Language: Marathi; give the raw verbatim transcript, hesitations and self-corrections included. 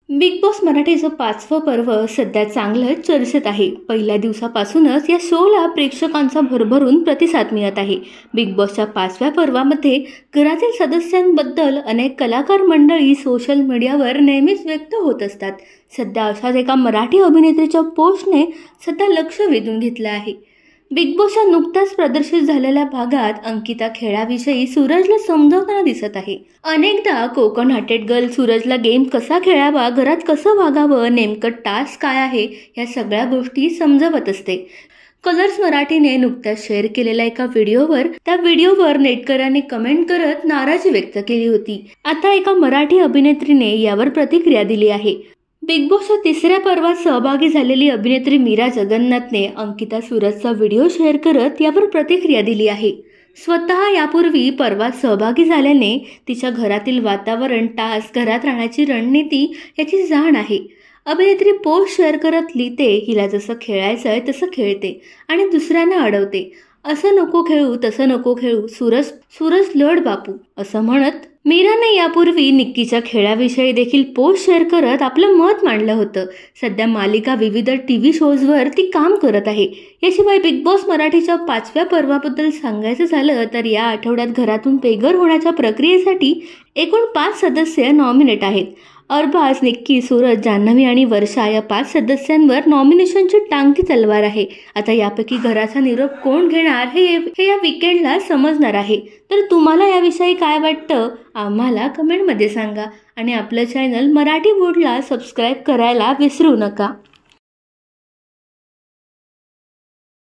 बिग बॉस मराठीचं पाचवं पर्व सध्या चांगलंच चर्चेत आहे. पहिल्या दिवसापासूनच या शोला प्रेक्षकांचा भरभरून प्रतिसाद मिळत आहे. बिग बॉसच्या पाचव्या पर्वामध्ये घरातील सदस्यांबद्दल अनेक कलाकार मंडळी सोशल मीडियावर नेहमीच व्यक्त होत असतात. सध्या अशाच एका मराठी अभिनेत्रीच्या पोस्टने सध्या लक्ष वेधून घेतलं आहे. बिग बॉसच्या नुकत्याच प्रदर्शित झालेल्या भागात अंकिता खेळाविषयी सूरजला समजावताना दिसत आहे. अनेकदा कोकण हार्टेड गर्ल सूरजला गेम कसा खेळावा, घरात कसं वागावं, नेमकं टास्क काय आहे, या सगळ्या गोष्टी समजावत असते. कलर्स मराठीने नुकत्याच शेअर केलेल्या एका व्हिडिओवर त्या व्हिडिओवर नेटकऱ्यांनी कमेंट करत नाराजी व्यक्त केली होती. आता एका मराठी अभिनेत्रीने यावर प्रतिक्रिया दिली आहे. बिग बॉसच्या तिसऱ्या पर्वात सहभागी झालेली अभिनेत्री मीरा जगन्नाथने अंकिता सूरजचा व्हिडिओ शेअर करत यावर प्रतिक्रिया दिली आहे. स्वतः यापूर्वी पर्वात सहभागी झाल्याने तिच्या घरातील वातावरण, टास्क, घरात राहण्याची रणनीती याची जाण आहे. अभिनेत्री पोस्ट शेअर करत लिहिते, हिला जसं खेळायचं आहे तसं खेळते आणि दुसऱ्यांना अडवते. असं नको खेळू, तसं नको खेळू, सूरज सूरज लढ बापू असं म्हणत मीराने यापूर्वी निक्कीच्या खेळाविषयी देखील पोस्ट शेअर करत आपलं मत मांडलं होतं. सध्या मालिका विविध टीव्ही शोजवर ती काम करत आहे. याशिवाय बिग बॉस मराठीच्या पाचव्या पर्वाबद्दल सांगायचं झालं तर या आठवड्यात घरातून बेघर होण्याच्या प्रक्रियेसाठी एकूण पाच सदस्य नॉमिनेट आहेत. अरबाज, निक्की, सूरज, जान्हवी आणि वर्षा या पाच सदस्यांवर नॉमिनेशनची टांगती तलवार आहे. आता यापैकी घराचा निरोप कोण घेणार हे हे या वीकेंडला समजणार आहे. तर तुम्हाला याविषयी काय वाटतं आम्हाला कमेंटमध्ये सांगा आणि आपलं चॅनल मराठी वूडला सबस्क्राईब करायला विसरू नका.